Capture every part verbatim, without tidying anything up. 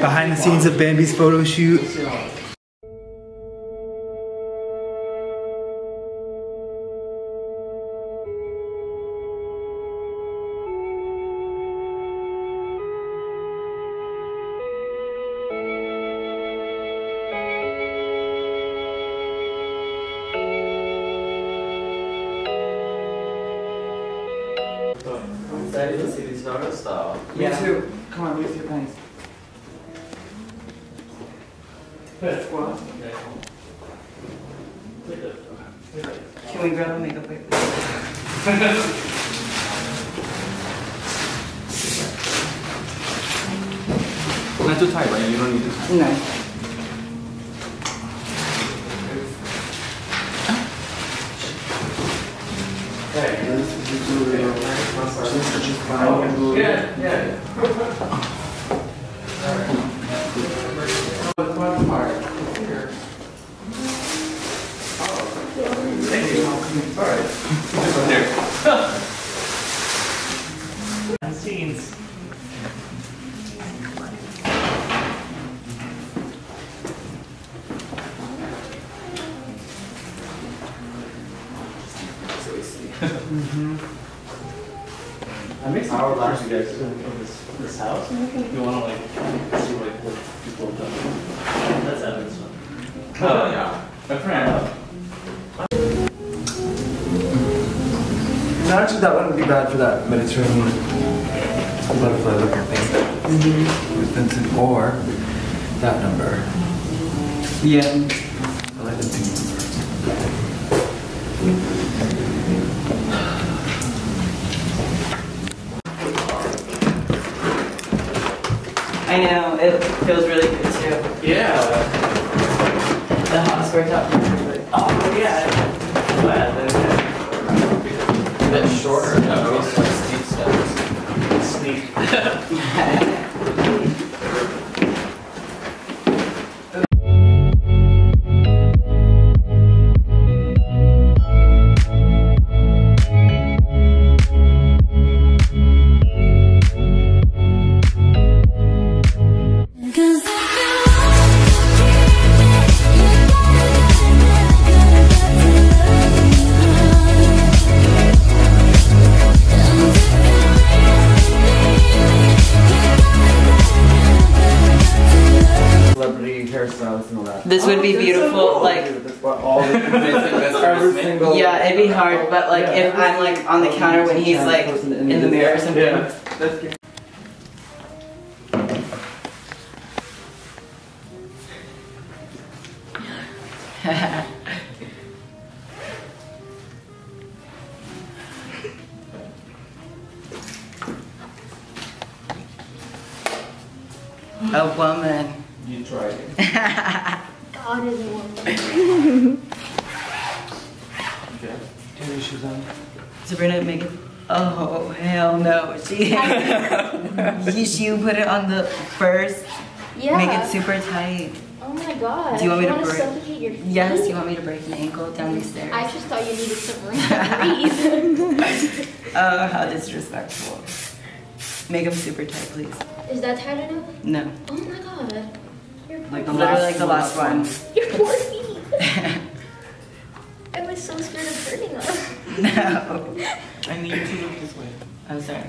behind the scenes of Bambi's photo shoot. I'm excited to see these photos though. Me too. Come on, where's your pants? Squat. Can we grab a makeup wipe? Not too tight, right? You don't need to tie. No. Yeah, yeah. Scenes. Mm-hmm. I makes our last you guys of this this house. You wanna like see like what people have done. That's Evan's one. Oh yeah. My friend. No, actually, that wouldn't be bad for that Mediterranean butterfly looking thing. Mm-hmm. With Vincent or that number. Yeah. I like the pink number. I know, it feels really good too. Yeah. The house worked out perfectly. Oh yeah. Glad that a bit shorter. No, it's like steep steps. Sneak. This would be beautiful, like, yeah, it'd be hard, but like, if I'm like on the counter when he's like in the mirror or something. A woman. You tried it. God is a woman. Okay. Turn your shoes on. Sabrina, make it. Oh, hell no. She, you, she put it on the first. Yeah. Make it super tight. Oh my god. Do you want me to wanna break? suffocate your feet? Yes, you want me to break your ankle down these stairs? I just thought you needed some room to breathe. Oh, how disrespectful. Make them super tight, please. Is that tight enough? No. Oh my god. Your poor Like literally like the last one. Your poor feet. I was so scared of hurting them. No. I need you to look this way. I'm sorry.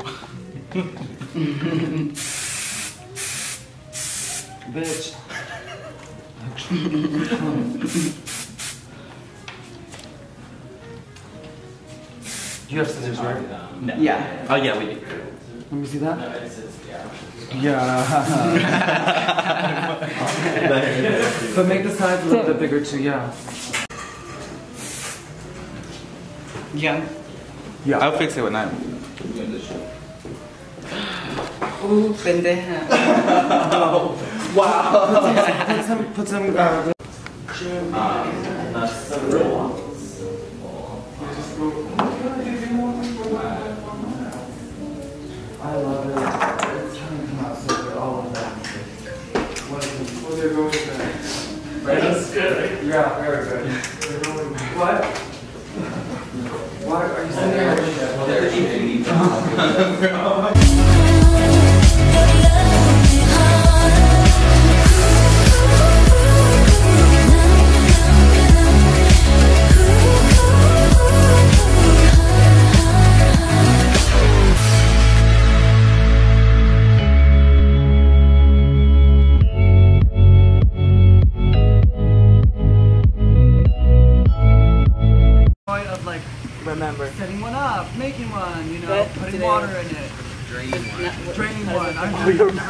Bitch. You have scissors, right? No. Yeah. Oh yeah, we do. Let me see that. No, it's, it's, yeah. Yeah. But make the sides a little bit bigger too, yeah. Yeah. Yeah. I'll fix it when I'm. Ooh, pendeja. Wow. Put some, put some, uh, Um, that's the real ones. I love it. It's trying to come out so good, all of that. What is it? Oh, they're going back. Right, that's good, right? Yeah, very good. They're going back. What? What? Are you sitting there? Well, they're eating.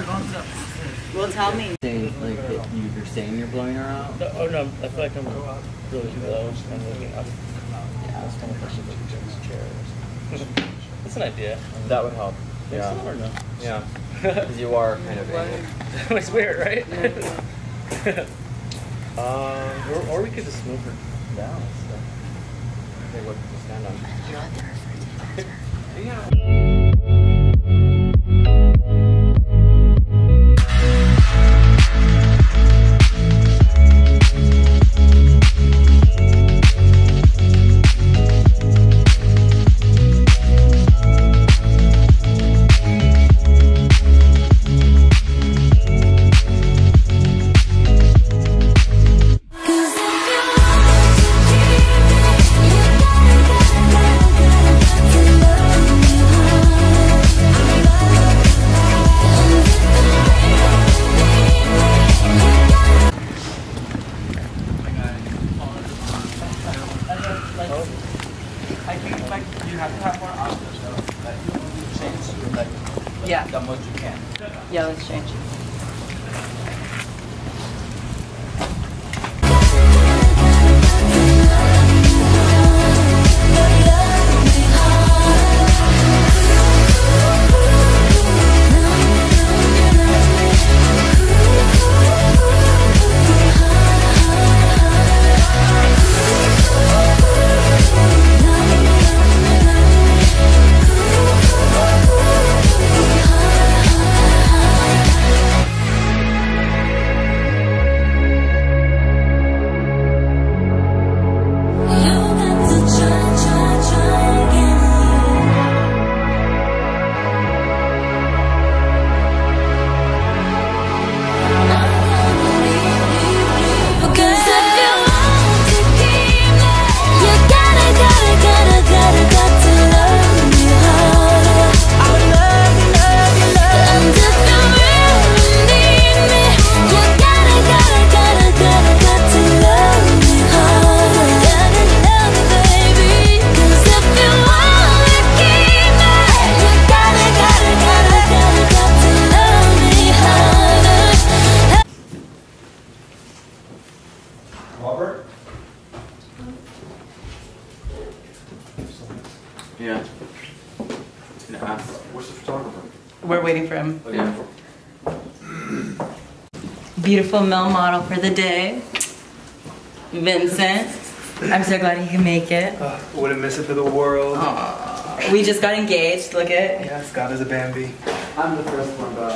Well, tell me. Saying, like, that you, you're saying you're blowing her out? No, oh no, I feel like I'm really low and looking up. Yeah, I was kind of pushing the chair. That's an idea. That would help. Yeah. Yeah. Or no? Yeah. Because you are kind of angled. It's weird, right? um, or, or we could just move her down. So. Okay, what to stand on? I don't know what they're referring to. Yeah. I think like you have to have more options though. Like you change like Yeah. the most you can. Yeah, let's change. Robert? Yeah. Gonna ask. Where's the photographer? We're waiting for him. Oh, yeah. Beautiful male model for the day, Vincent. I'm so glad he can make it. Uh, wouldn't miss it for the world. Aww. We just got engaged. Look at. Yeah, Scott is a Bambi. I'm the first one, but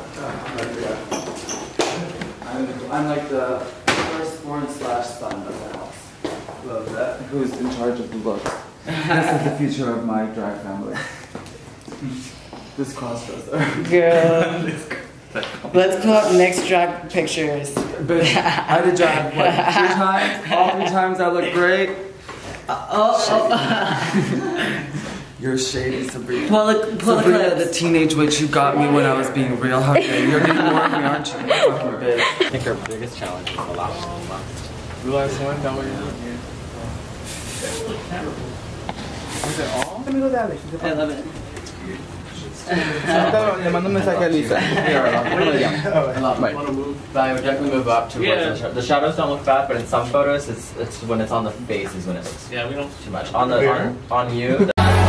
I'm, I'm, I'm like the firstborn slash son of the house. Love that. Who's in charge of the looks. This is the future of my drag family. This crossdresser. Girl. Let's pull up next drag pictures. But I had to drag what, three times? All three times I look great. Oh, oh. You're shady, Sabrina. Pull the, pull the Sabrina, the clips. teenage witch you got me when I was being real. How dare you? You're getting more of me, aren't you? You fucking bitch. I think our biggest challenge is the last one. The last one, that what you're doing here. Is it all? Let me go down there. I love it. Le mando un mensaje a Lisa. Might want to move. But I would definitely move up to Yeah. the, shadow. The shadows don't look bad, but in some photos, it's it's when it's on the face is when it looks Yeah, we don't. too much. On the on, on you.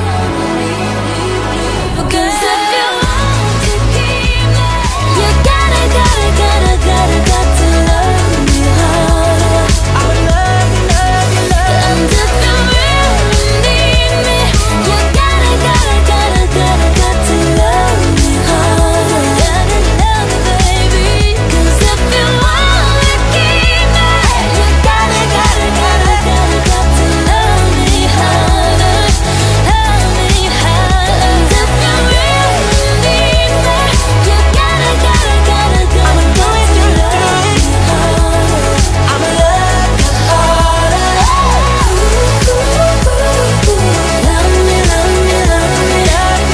Because if you want to keep me, you gotta, gotta, gotta, gotta, got to love me harder. I would love you, love you, love. And if you really need me, you gotta, gotta, gotta, gotta, got to love me harder. Gotta love me, baby. 'Cause if you want to keep me, you gotta, gotta, gotta, gotta, got to love me harder. Love me harder. And if you really need me, you gotta, gotta, gotta, gotta, got to love me harder. I'ma love you harder. Love me, love me, love me, love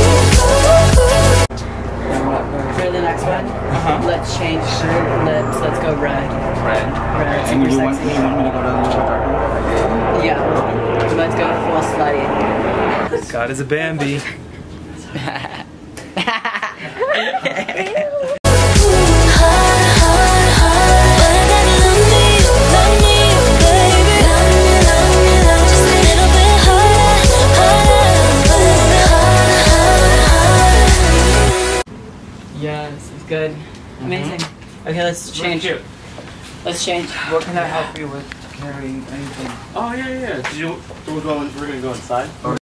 you. For the next one, let's change lips. Let's go red. Red. Red. And Super you want, sexy. you want me to go to the dark? Yeah. Let's go full slutty. Scott is a Bambi. Yeah, this is good. Amazing. Okay, let's change. Cute. Let's change. What can I help you with carrying anything? Oh yeah, yeah. yeah. Did you? We're going. We're gonna go inside. Or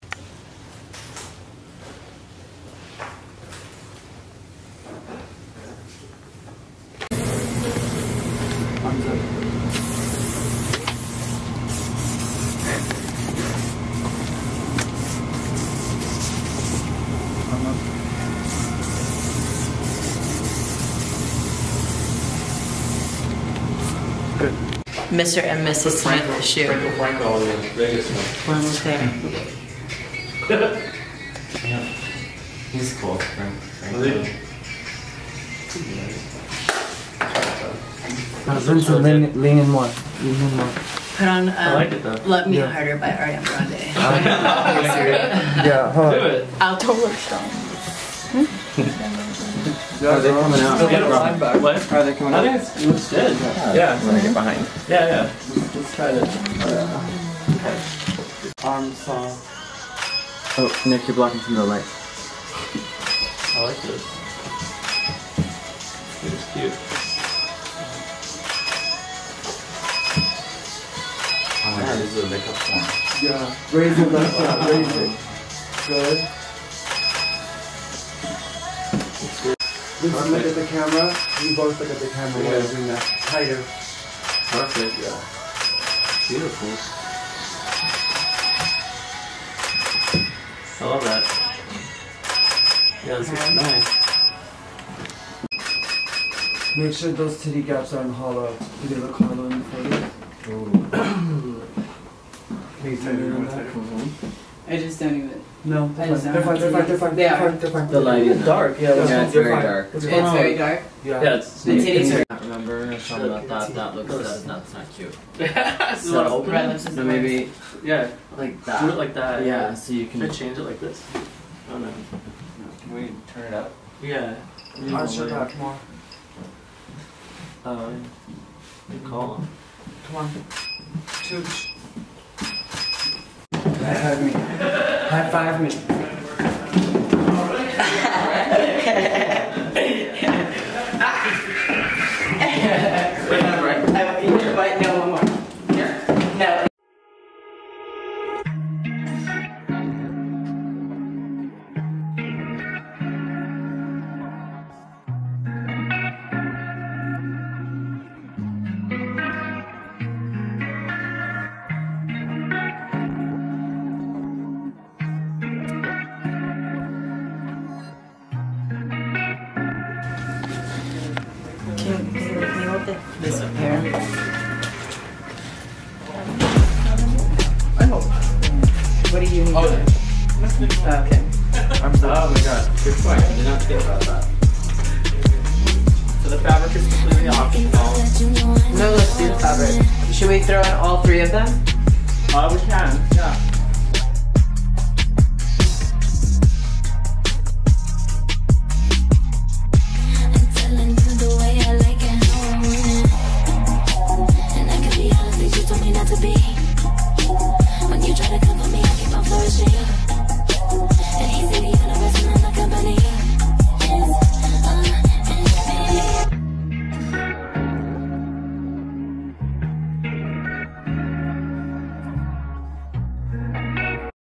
Mister and Missus Smith shoe. Franco Franco in Vegas. One was there. Yeah. He's cool. Frank. Frank. Vincent, lean, lean in more. Lean in more. Put on um, I like it though. Let Me Yeah. Harder by Ariana Grande. Yeah, hold Do on. it. I'll totally strong. Are they coming out? Get a line back. What? Are they coming I out? think it's, it looks good. Yeah. I'm gonna get behind. Yeah, yeah. Let's try to. Arm saw. Oh, Nick, you're blocking some of the light. I like this. It's cute. Oh my god, this is a makeup form. Yeah. Raise your left side, raise it. Good. Vincent, look at the camera. You both look at the camera while you're doing that. Tighter. Perfect. Yeah. Beautiful. I love that. Yeah, this is nice. Make sure those titty gaps aren't hollow. Do they look hollow in the photo? Can you tell me on that? I just don't even. No, I they're just fine. don't They're fine. have They're to fine. They're fine. They They're are. fine. They're fine. The light It's is dark. Yeah, that's Yeah, fine. it's They're very fine. dark. What's It's going on? very dark. Yeah. Yeah, it's. The titties are. Can't remember. Something about that. That looks. That is not. That's not cute. It's So, not open. Red lips is No, maybe Yeah. like Do that. it like that. Yeah. So you Can can. I change it like this? Oh no. Can we turn it up? Yeah. Arch your back more. Oh. Good call. Come on. Tooch. High five me. High five me. But no, one more. No. Can, can you hold the, this up here? What do you need? Oh, Oh, okay. I'm sorry. Oh my god. Good point. I did not think about that. So the fabric is completely optional. No, let's do the fabric. Should we throw in all three of them? Uh, we can. Yeah.